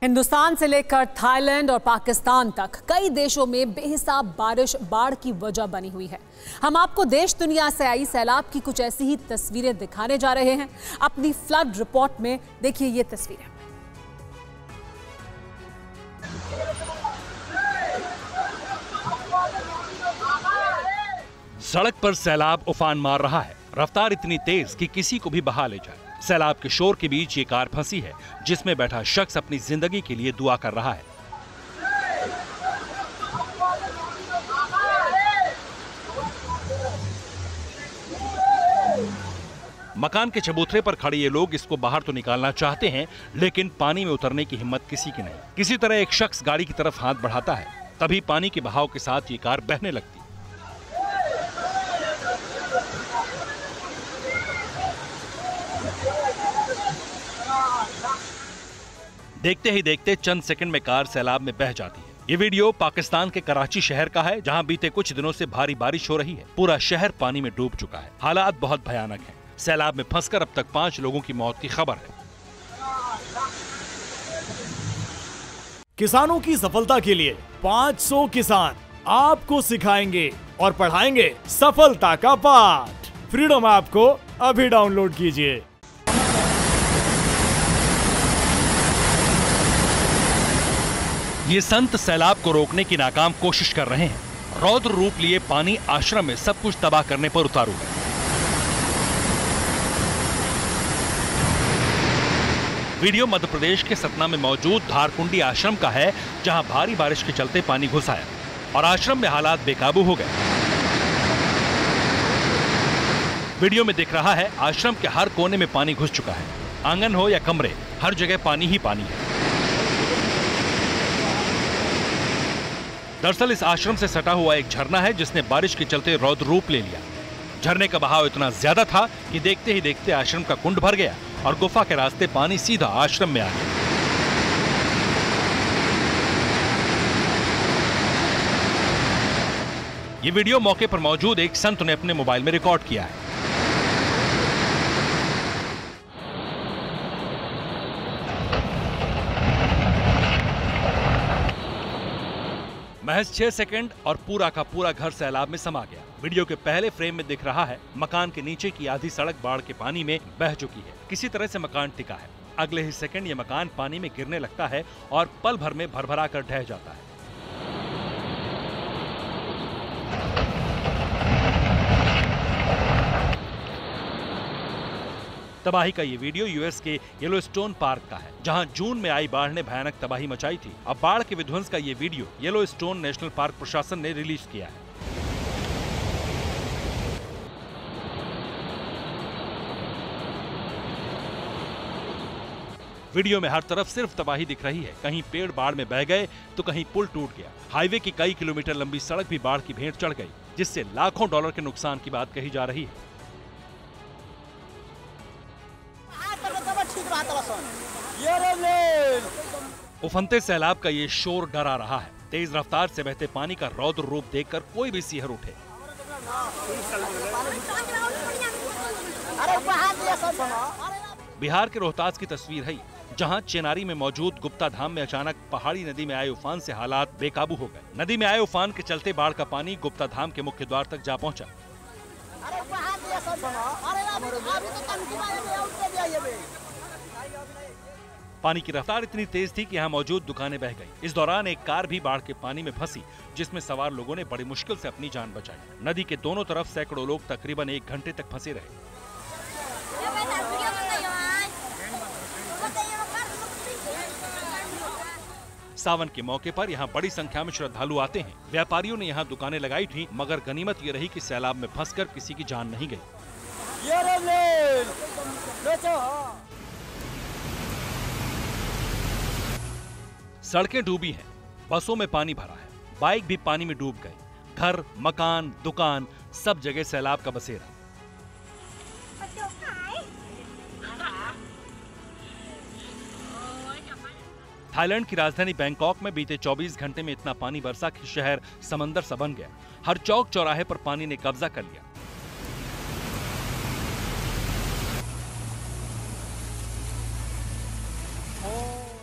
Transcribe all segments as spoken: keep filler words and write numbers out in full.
हिंदुस्तान से लेकर थाईलैंड और पाकिस्तान तक कई देशों में बेहिसाब बारिश बाढ़ की वजह बनी हुई है। हम आपको देश दुनिया से आई सैलाब की कुछ ऐसी ही तस्वीरें दिखाने जा रहे हैं। अपनी फ्लड रिपोर्ट में देखिए ये तस्वीरें। सड़क पर सैलाब उफान मार रहा है। रफ्तार इतनी तेज कि किसी को भी बहा ले जाए। सैलाब के शोर के बीच ये कार फंसी है जिसमें बैठा शख्स अपनी जिंदगी के लिए दुआ कर रहा है। मकान के चबूतरे पर खड़े ये लोग इसको बाहर तो निकालना चाहते हैं, लेकिन पानी में उतरने की हिम्मत किसी की नहीं। किसी तरह एक शख्स गाड़ी की तरफ हाथ बढ़ाता है, तभी पानी के बहाव के साथ ये कार बहने लगती। देखते ही देखते चंद सेकंड में कार सैलाब में बह जाती है। ये वीडियो पाकिस्तान के कराची शहर का है, जहां बीते कुछ दिनों से भारी बारिश हो रही है। पूरा शहर पानी में डूब चुका है। हालात बहुत भयानक हैं। सैलाब में फंसकर अब तक पांच लोगों की मौत की खबर है। किसानों की सफलता के लिए पाँच सौ किसान आपको सिखाएंगे और पढ़ाएंगे सफलता का पाठ। फ्रीडम ऐप को अभी डाउनलोड कीजिए। ये संत सैलाब को रोकने की नाकाम कोशिश कर रहे हैं। रौद्र रूप लिए पानी आश्रम में सब कुछ तबाह करने पर उतारू है। वीडियो मध्य प्रदेश के सतना में मौजूद धारकुंडी आश्रम का है, जहां भारी बारिश के चलते पानी घुस आया और आश्रम में हालात बेकाबू हो गए। वीडियो में दिख रहा है आश्रम के हर कोने में पानी घुस चुका है। आंगन हो या कमरे, हर जगह पानी ही पानी है। दरअसल इस आश्रम से सटा हुआ एक झरना है जिसने बारिश के चलते रौद्र रूप ले लिया। झरने का बहाव इतना ज्यादा था कि देखते ही देखते आश्रम का कुंड भर गया और गुफा के रास्ते पानी सीधा आश्रम में आ गया। ये वीडियो मौके पर मौजूद एक संत ने अपने मोबाइल में रिकॉर्ड किया है। महज छह सेकंड और पूरा का पूरा घर सैलाब में समा गया। वीडियो के पहले फ्रेम में दिख रहा है मकान के नीचे की आधी सड़क बाढ़ के पानी में बह चुकी है। किसी तरह से मकान टिका है। अगले ही सेकंड ये मकान पानी में गिरने लगता है और पल भर में भरभरा कर ढह जाता है। तबाही का ये वीडियो यूएस के येलोस्टोन पार्क का है, जहां जून में आई बाढ़ ने भयानक तबाही मचाई थी। अब बाढ़ के विध्वंस का ये वीडियो येलोस्टोन नेशनल पार्क प्रशासन ने रिलीज किया है। वीडियो में हर तरफ सिर्फ तबाही दिख रही है। कहीं पेड़ बाढ़ में बह गए तो कहीं पुल टूट गया। हाईवे की कई किलोमीटर लंबी सड़क भी बाढ़ की भेंट चढ़ गई, जिससे लाखों डॉलर के नुकसान की बात कही जा रही है। उफनते सैलाब का ये शोर डरा रहा है। तेज रफ्तार से बहते पानी का रौद्र रूप देखकर कोई भी सिहर उठे। बिहार के रोहतास की तस्वीर है, जहां चेनारी में मौजूद गुप्ता धाम में अचानक पहाड़ी नदी में आए उफान से हालात बेकाबू हो गए। नदी में आए उफान के चलते बाढ़ का पानी गुप्ता धाम के मुख्य द्वार तक जा पहुंचा। पानी की रफ्तार इतनी तेज थी कि यहाँ मौजूद दुकानें बह गई। इस दौरान एक कार भी बाढ़ के पानी में फंसी, जिसमें सवार लोगों ने बड़ी मुश्किल से अपनी जान बचाई। नदी के दोनों तरफ सैकड़ों लोग तकरीबन एक घंटे तक फंसे रहे। सावन के मौके पर यहाँ बड़ी संख्या में श्रद्धालु आते हैं। व्यापारियों ने यहाँ दुकानें लगाई थी, मगर गनीमत ये रही कि सैलाब में फंसकर किसी की जान नहीं गई। सड़कें डूबी हैं, बसों में पानी भरा है, बाइक भी पानी में डूब गए। घर, मकान, दुकान, सब जगह सैलाब का बसेरा। थाईलैंड की राजधानी बैंकॉक में बीते चौबीस घंटे में इतना पानी बरसा कि शहर समंदर सा बन गया। हर चौक चौराहे पर पानी ने कब्जा कर लिया।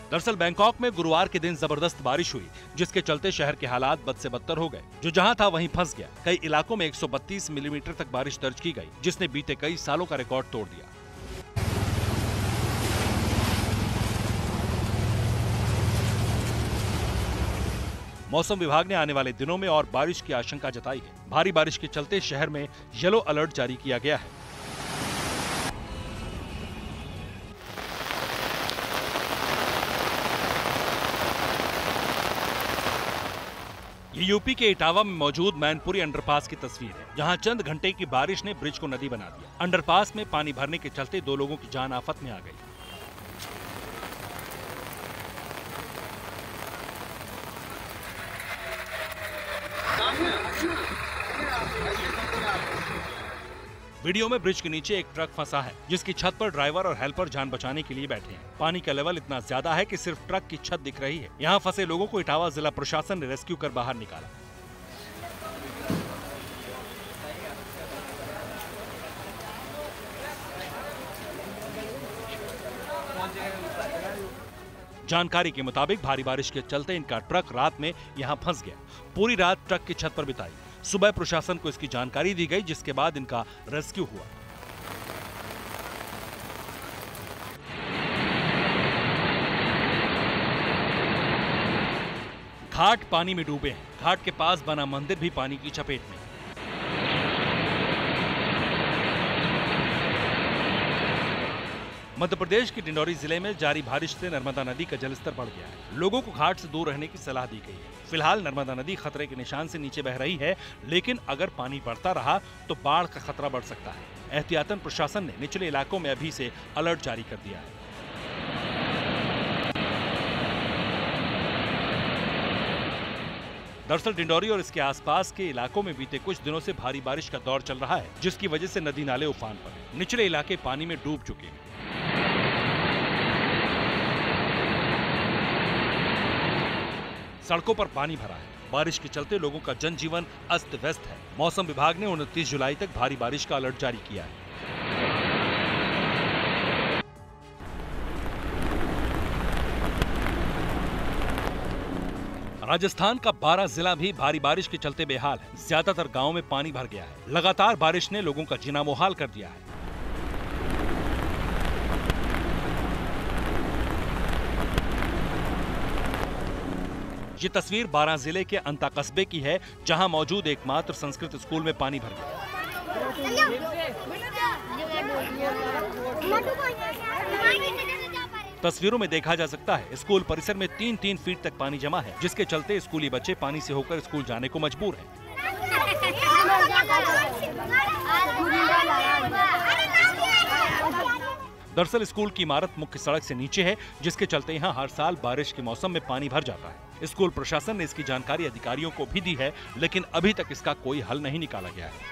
दरअसल बैंकॉक में गुरुवार के दिन जबरदस्त बारिश हुई, जिसके चलते शहर के हालात बद से बदतर हो गए। जो जहां था वहीं फंस गया। कई इलाकों में एक सौ बत्तीस मिलीमीटर तक बारिश दर्ज की गई, जिसने बीते कई सालों का रिकॉर्ड तोड़ दिया। मौसम विभाग ने आने वाले दिनों में और बारिश की आशंका जताई है। भारी बारिश के चलते शहर में येलो अलर्ट जारी किया गया है। ये यूपी के इटावा में मौजूद मैनपुरी अंडरपास की तस्वीर है, जहां चंद घंटे की बारिश ने ब्रिज को नदी बना दिया। अंडरपास में पानी भरने के चलते दो लोगों की जान आफत में आ गई। वीडियो में ब्रिज के नीचे एक ट्रक फंसा है, जिसकी छत पर ड्राइवर और हेल्पर जान बचाने के लिए बैठे हैं। पानी का लेवल इतना ज्यादा है कि सिर्फ ट्रक की छत दिख रही है। यहाँ फंसे लोगों को इटावा जिला प्रशासन ने रेस्क्यू कर बाहर निकाला। जानकारी के मुताबिक भारी बारिश के चलते इनका ट्रक रात में यहाँ फंस गया। पूरी रात ट्रक की छत पर बिताई। सुबह प्रशासन को इसकी जानकारी दी गई, जिसके बाद इनका रेस्क्यू हुआ। घाट पानी में डूबे हैं। घाट के पास बना मंदिर भी पानी की चपेट में। मध्य प्रदेश के डिंडौरी जिले में जारी बारिश से नर्मदा नदी का जलस्तर बढ़ गया है। लोगों को घाट से दूर रहने की सलाह दी गई है। फिलहाल नर्मदा नदी खतरे के निशान से नीचे बह रही है, लेकिन अगर पानी बढ़ता रहा तो बाढ़ का खतरा बढ़ सकता है। एहतियातन प्रशासन ने निचले इलाकों में अभी से अलर्ट जारी कर दिया है। दरअसल डिंडौरी और इसके आसपास के इलाकों में बीते कुछ दिनों से भारी बारिश का दौर चल रहा है, जिसकी वजह से नदी नाले उफान पर हैं। निचले इलाके पानी में डूब चुके हैं। सड़कों पर पानी भरा है। बारिश के चलते लोगों का जनजीवन अस्त व्यस्त है। मौसम विभाग ने उनतीस जुलाई तक भारी बारिश का अलर्ट जारी किया है। राजस्थान का बारह जिला भी भारी बारिश के चलते बेहाल है। ज्यादातर गांवों में पानी भर गया है। लगातार बारिश ने लोगों का जीना मुहाल कर दिया है। ये तस्वीर बारां जिले के अंता कस्बे की है, जहां मौजूद एकमात्र संस्कृत स्कूल में पानी भर गया। तस्वीरों में देखा जा सकता है स्कूल परिसर में तीन तीन फीट तक पानी जमा है, जिसके चलते स्कूली बच्चे पानी से होकर स्कूल जाने को मजबूर हैं। दरअसल स्कूल की इमारत मुख्य सड़क से नीचे है, जिसके चलते यहाँ हर साल बारिश के मौसम में पानी भर जाता है। स्कूल प्रशासन ने इसकी जानकारी अधिकारियों को भी दी है, लेकिन अभी तक इसका कोई हल नहीं निकाला गया है।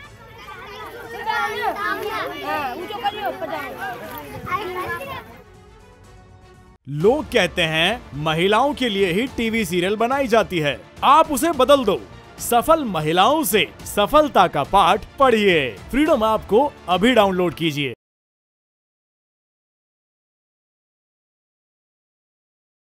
लोग कहते हैं महिलाओं के लिए ही टीवी सीरियल बनाई जाती है। आप उसे बदल दो। सफल महिलाओं से सफलता का पाठ पढ़िए। फ्रीडम ऐप को अभी डाउनलोड कीजिए।